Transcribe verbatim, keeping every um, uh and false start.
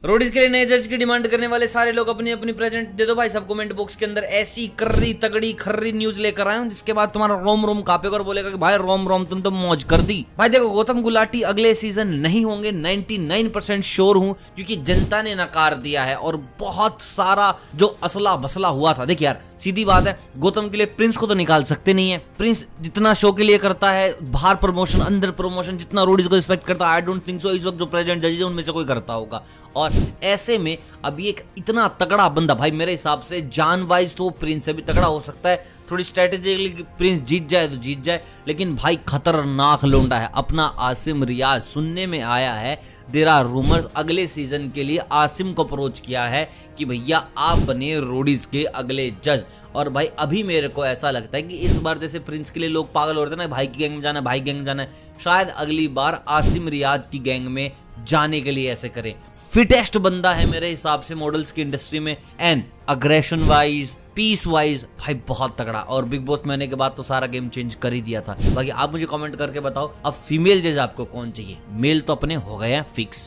Roadies के लिए नए जज की डिमांड करने वाले सारे लोग अपनी अपनी प्रेजेंट दे दो भाई सब कमेंट बॉक्स के अंदर। ऐसी कर्री तगड़ी खर्री न्यूज लेकर आए हूं जिसके बाद तुम्हारा रोम रोम कापेगा और बोलेगा कि भाई रोम रोम तुम तो मौज कर दी। भाई देखो गौतम गुलाटी अगले सीजन नहीं होंगे, निन्यानवे परसेंट श्योर हूं, क्योंकि जनता ने नकार दिया है और बहुत सारा जो असला बसला हुआ था। देखिए यार सीधी बात है, गौतम के लिए प्रिंस को तो निकाल सकते नहीं है। प्रिंस जितना शो के लिए करता है, बाहर प्रमोशन अंदर प्रमोशन, जितना रोडीज को रिस्पेक्ट करता है, आई डोंट थिंक सो इस वक्त जो प्रेजेंट जज है उनमें से कोई करता होगा। और ऐसे में अभी एक इतना तगड़ा बंदा, भाई मेरे हिसाब से जान वाइज तो प्रिंस से भी तगड़ा हो सकता है। थोड़ी स्ट्रेटेजिकली प्रिंस जीत जाए तो जीत जाए, लेकिन भाई खतरनाक लोंडा है अपना आसिम रियाज। सुनने में आया है देयर आर रूमर्स अगले सीजन के लिए आसिम को अप्रोच किया है कि भैया आप बने रोडीज के अगले जज। और भाई अभी मेरे को ऐसा लगता है कि इस बार जैसे प्रिंस के लिए लोग पागल हो रहे थे ना, भाई की गैंग में जाना भाई गैंग में जाना है, शायद अगली बार आसिम रियाज की गैंग में जाने के लिए ऐसे करें। फिटेस्ट बंदा है मेरे हिसाब से मॉडल्स की इंडस्ट्री में, and aggression wise peace wise भाई बहुत तगड़ा। और बिग बॉस में आने के बाद तो सारा गेम चेंज कर ही दिया था। बाकी आप मुझे कमेंट करके बताओ अब फीमेल जज आपको कौन चाहिए, मेल तो अपने हो गए हैं फिक्स।